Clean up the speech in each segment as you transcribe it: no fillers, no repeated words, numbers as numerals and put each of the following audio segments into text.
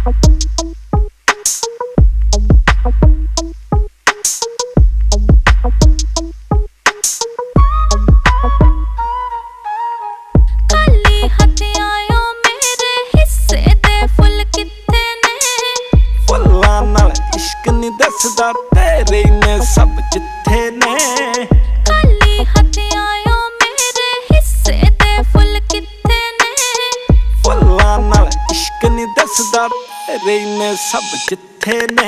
दसदा तेरे ने सब जिथे ने खाली हथ आयो मेरे हिस्से दे फुल किथे ने फुल्लां नाल इश्क नहीं दसदा तेरे ने सब जिथे ने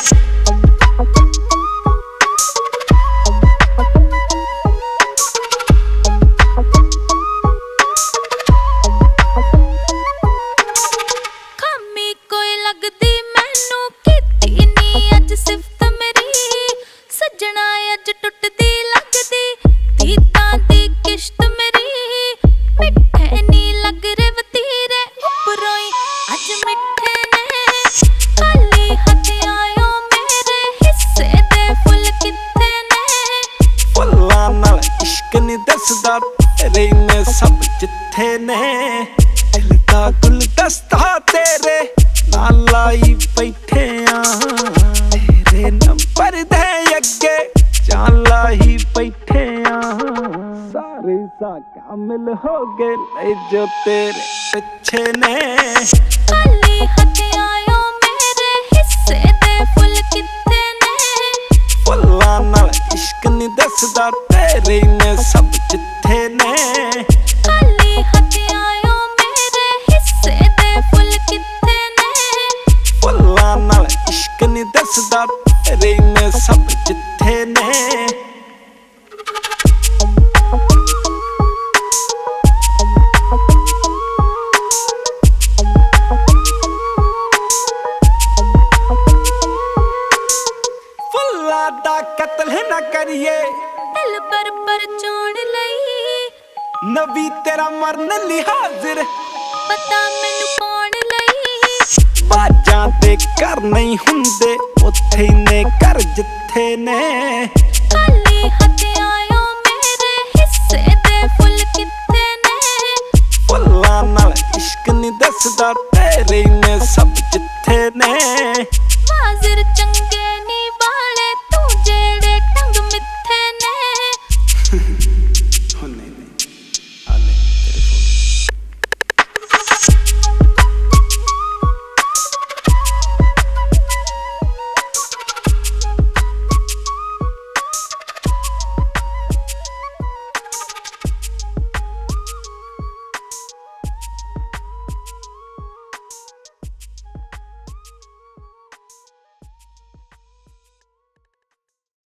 खामी कोई लगदी मैनू कीती नी अज सिफत मेरी सजना अज टुटदी लगदी दीदां दी किश्त मेरी मिठे नी लग रे वतीरे उपरों ही अज मिठे ने खाली हथ आयो मेरे हिस्से दे फुल किथे ने फुल्लां नाल इश्क नहीं दसदा तेरे ने सब जिथे ने दिल दा गुलदस्ता तेरे नाल लाई बैठे तेरे नंबर दे अगे जान लाई बैठे सारे सा कामिल हो गए जो तेरे पीछे ने खाली हथ आयो मेरे हिस्से दे फुल किथे ने फुल्लां नाल इश्क नहीं दसदा तेरे ने सब जिथे ने खाली हथ आयो मेरे हिस्से दे फुल किथे ने फुल्लां नाल इश्क नहीं दसदा तेरे ने सब जिथे ने फुल्लां दा कत्ल ना करिए दिल पर चोण लई नबी तेरा मरन लई हाजिर पता मैनू कौन लई बाजां ते घर नहीं हुंदे उत्थे ने घर जिथे ने खाली हथ आयो मेरे हिस्से दे फुल किथे ने फुल्लां नाल इश्क नहीं दसदा तेरे ने सब जिथे ने हाजिर चंगा